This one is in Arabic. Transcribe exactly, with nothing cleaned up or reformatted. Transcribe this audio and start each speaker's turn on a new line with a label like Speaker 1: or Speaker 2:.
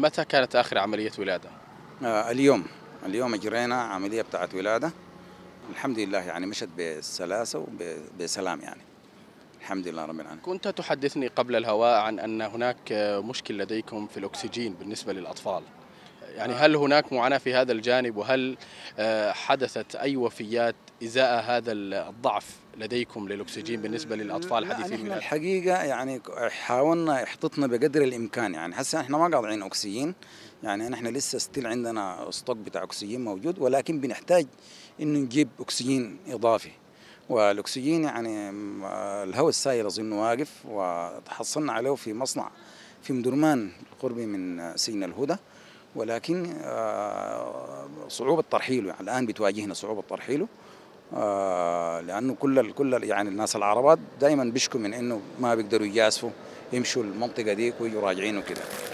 Speaker 1: متى كانت آخر عملية ولادة؟
Speaker 2: آه اليوم اليوم أجرينا عملية بتاعت ولادة. الحمد لله يعني مشت بسلاسة وبسلام يعني. الحمد لله رب العالمين.
Speaker 1: كنت تحدثني قبل الهواء عن أن هناك مشكل لديكم في الأكسجين بالنسبة للأطفال. يعني هل هناك معاناة في هذا الجانب، وهل حدثت أي وفيات إزاء هذا الضعف لديكم للأكسجين بالنسبة للأطفال
Speaker 2: لا
Speaker 1: حديثي
Speaker 2: نحن
Speaker 1: الولادة؟
Speaker 2: الحقيقة يعني حاولنا احتطنا بقدر الإمكان، يعني هسه احنا ما قاطعين أكسجين، يعني نحن لسه ستيل عندنا ستوك بتاع أكسجين موجود، ولكن بنحتاج إنه نجيب أكسجين إضافي. والأكسجين يعني الهواء السائل أظن واقف، وتحصلنا عليه في مصنع في مدرمان قربي من سجن الهدى، ولكن صعوبة ترحيله يعني الآن بتواجهنا صعوبة ترحيله. آه لأنه كل كل يعني الناس العربات دائما بيشكوا من إنه ما بيقدروا يجازفوا يمشوا المنطقة دي ويجوا راجعين وكده.